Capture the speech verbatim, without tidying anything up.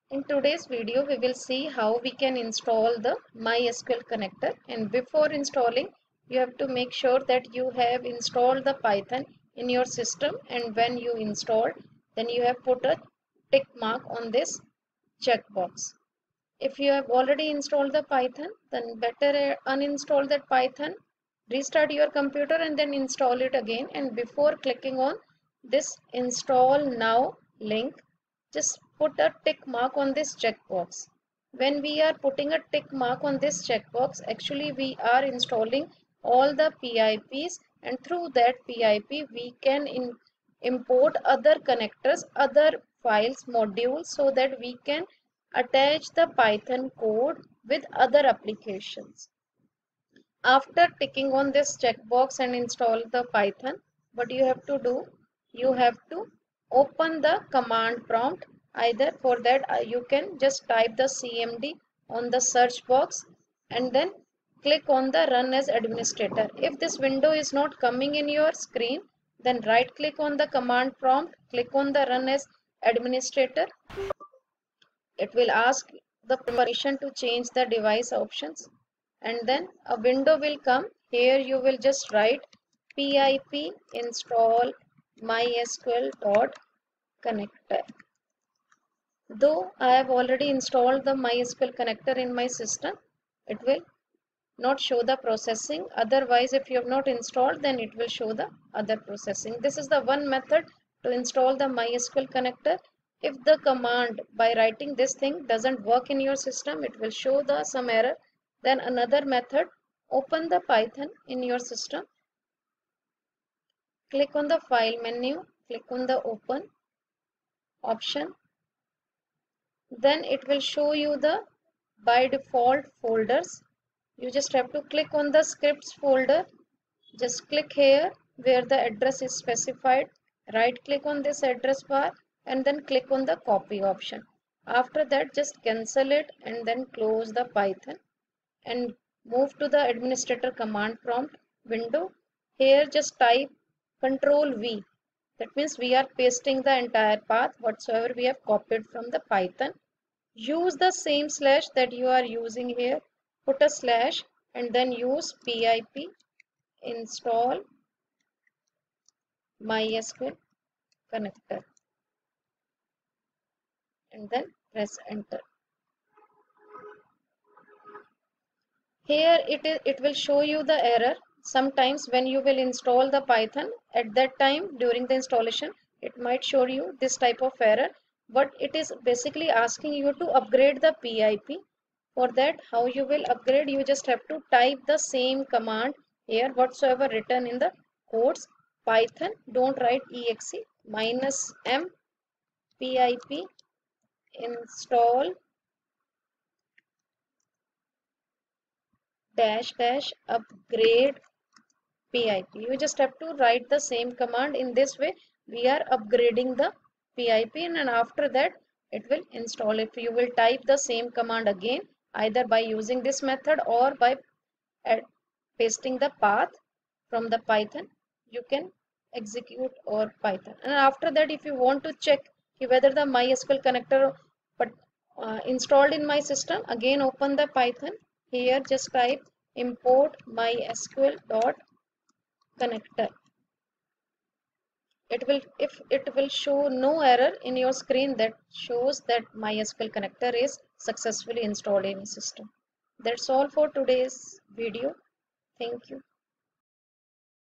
In today's video, we will see how we can install the MySQL connector. And before installing, you have to make sure that you have installed the Python in your system. And when you install, then you have put a tick mark on this checkbox. If you have already installed the Python, then better uninstall that Python, restart your computer and then install it again. And before clicking on this install now link, just put a tick mark on this checkbox. When we are putting a tick mark on this checkbox, actually we are installing all the P I Ps, and through that P I P we can in, import other connectors, other files, modules, so that we can attach the Python code with other applications. After ticking on this checkbox and install the Python, what you have to do, you have to open the command prompt. Either for that uh, you can just type the C M D on the search box and then click on the run as administrator. If this window is not coming in your screen, then right click on the command prompt, click on the run as administrator. It will ask the permission to change the device options, and then a window will come. Here you will just write pip install mysql.connector. Though I have already installed the MySQL connector in my system, it will not show the processing. Otherwise, if you have not installed, then it will show the other processing. This is the one method to install the MySQL connector. If the command by writing this thing doesn't work in your system, it will show the some error. Then another method, open the Python in your system, click on the file menu, click on the open option. Then it will show you the by default folders. You just have to click on the scripts folder. Just click here where the address is specified. Right click on this address bar and then click on the copy option. After that, just cancel it and then close the Python and move to the administrator command prompt window. Here just type control V. That means we are pasting the entire path whatsoever we have copied from the Python. Use the same slash that you are using here. Put a slash and then use pip install mysql connector and then press enter. Here it is, it will show you the error. Sometimes when you will install the Python, at that time during the installation, it might show you this type of error, but it is basically asking you to upgrade the P I P. For that, how you will upgrade, you just have to type the same command here whatsoever written in the codes. Python, don't write exe, minus m pip install dash dash upgrade pip. You just have to write the same command. In this way we are upgrading the pip, and after that it will install. If you will type the same command again, either by using this method or by pasting the path from the Python, you can execute or Python. And after that, if you want to check whether the MySQL connector but uh, installed in my system, again open the Python. Here just type import mysql dot connector. It will, if it will show no error in your screen, that shows that MySQL connector is successfully installed in your system. That's all for today's video. Thank you.